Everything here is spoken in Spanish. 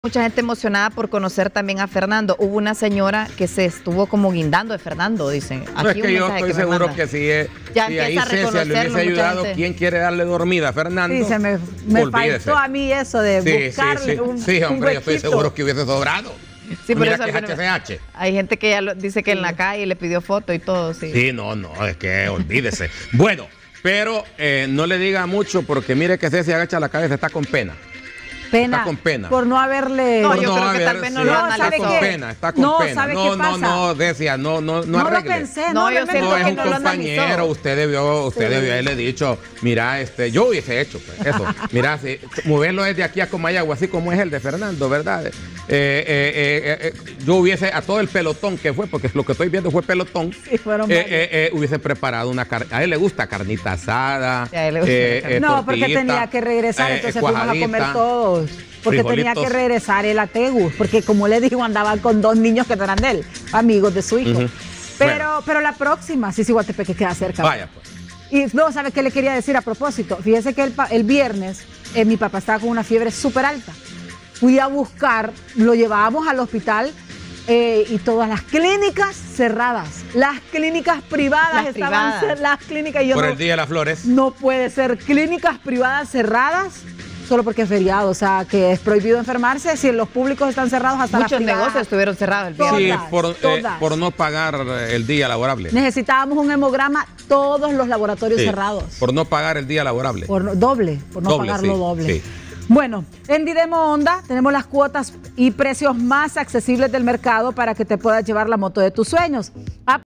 Mucha gente emocionada por conocer también a Fernando. Hubo una señora que se estuvo como guindando de Fernando, dicen. Aquí es que yo estoy seguro que si ahí Cecia le hubiese ayudado, ¿quién quiere darle dormida a Fernando? Sí, me faltó a mí eso de buscarle sí, hombre, yo estoy seguro que hubiese sobrado. Sí, mira por eso que es HCH. Hay gente que ya dice que en la calle le pidió foto y todo, sí. Sí, no, es que olvídese. Bueno, pero no le diga mucho porque mire que Cecia agacha la cabeza, está con pena. Está con pena. Por no haberle... No, yo creo que tal vez no lo analizó. Está con pena, está con pena. No, Cecia, no arregle. Lo pensé, no, yo siento es que un no lo compañero, analizó. usted debió haberle dicho, mira, yo hubiese hecho pues, eso. Mira, moverlo desde aquí a Comayagua, así como es el de Fernando, ¿verdad? Yo hubiese, a todo el pelotón que fue, porque lo que estoy viendo fue pelotón, sí, hubiese preparado una carne. A él le gusta carnita asada. Sí, a él le gusta no, porque tenía que regresar, entonces fuimos a comer todos. Porque tenía que regresar él a Tegus, porque como le digo, andaba con dos niños que no eran de él, amigos de su hijo. Pero la próxima, sí, Guatepeque queda cerca. Vaya, pues. Y no, ¿sabe qué le quería decir a propósito? Fíjese que el viernes mi papá estaba con una fiebre súper alta. Fui a buscar, lo llevábamos al hospital y todas las clínicas cerradas. Las clínicas privadas estaban cerradas. Las clínicas. Por el Día de las Flores. No puede ser. Clínicas privadas cerradas solo porque es feriado. O sea, que es prohibido enfermarse. Si los públicos están cerrados hasta las privadas. Muchos negocios estuvieron cerrados el viernes. Sí, por no pagar el día laborable. Necesitábamos un hemograma, todos los laboratorios cerrados. Por no pagar el día laborable. Por no pagarlo doble. Sí. Bueno, en Didemo Honda tenemos las cuotas y precios más accesibles del mercado para que te puedas llevar la moto de tus sueños.